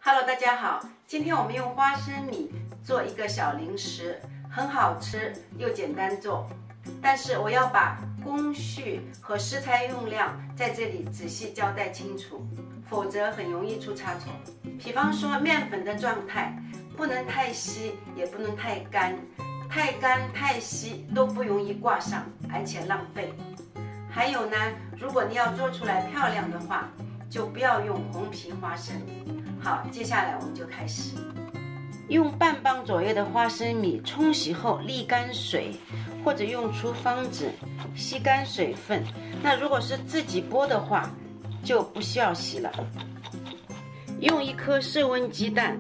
Hello， 大家好，今天我们用花生米做一个小零食，很好吃又简单做。但是我要把工序和食材用量在这里仔细交代清楚，否则很容易出差错。比方说面粉的状态，不能太稀，也不能太干，太干太稀都不容易挂上，而且浪费。还有呢，如果你要做出来漂亮的话，就不要用红皮花生。好，接下来我们就开始。用半磅左右的花生米冲洗后沥干水，或者用厨房纸吸干水分。那如果是自己剥的话，就不需要洗了。用1颗室温鸡蛋，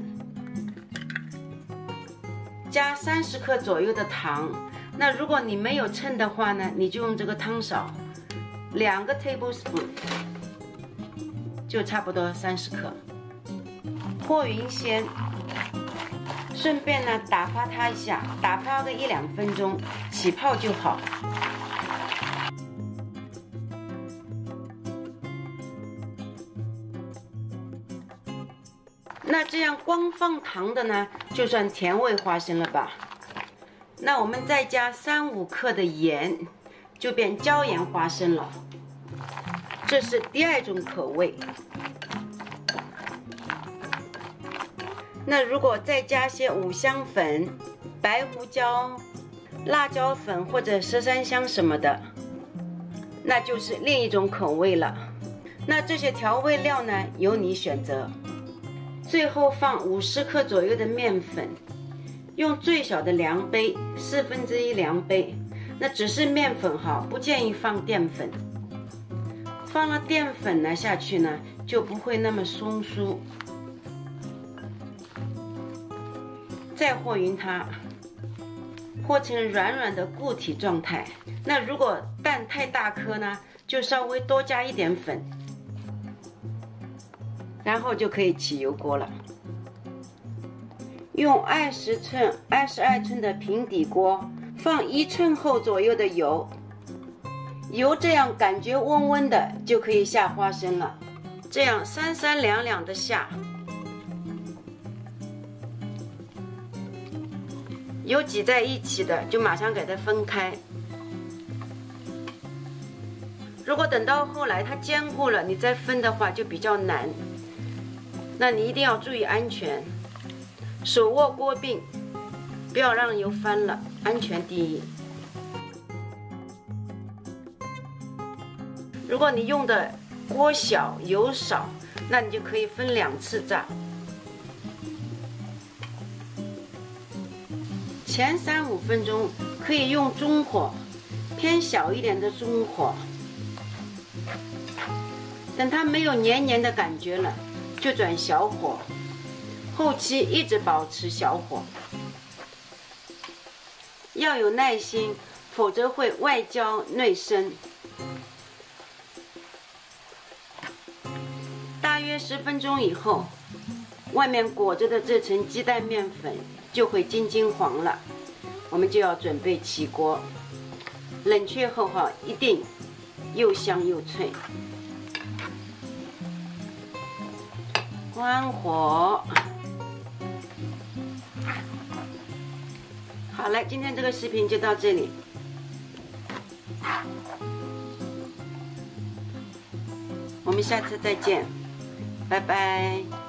加30克左右的糖。那如果你没有秤的话呢，你就用这个汤勺，2个 tablespoon， 就差不多30克。和匀先，顺便呢打发它一下，打发个1-2分钟，起泡就好。那这样光放糖的呢，就算甜味花生了吧？那我们再加3-5克的盐，就变椒盐花生了。这是第2种口味。那如果再加些五香粉、白胡椒、辣椒粉或者十三香什么的，那就是另一种口味了。那这些调味料呢，由你选择。最后放50克左右的面粉，用最小的量杯1/4量杯。那只是面粉哈，不建议放淀粉。放了淀粉呢下去呢，就不会那么松酥。再和匀它，和成软软的固体状态。那如果蛋太大颗呢，就稍微多加一点粉，然后就可以起油锅了。用20寸、22寸的平底锅，放1寸厚左右的油，油这样感觉温温的就可以下花生了。这样3-3两两的下。有挤在一起的就马上给它分开。如果等到后来它坚固了，你再分的话就比较难。那你一定要注意安全，手握锅柄，不要让油翻了，安全第一。如果你用的锅小油少，那你就可以分2次炸。前3-5分钟可以用中火，偏小一点的中火。等它没有黏黏的感觉了，就转小火，后期一直保持小火。要有耐心，否则会外焦内生。大约10分钟以后，外面裹着的这层鸡蛋面粉就会金金黄了，我们就要准备起锅。冷却后哈，一定又香又脆。关火。好了，今天这个视频就到这里。我们下次再见，拜拜。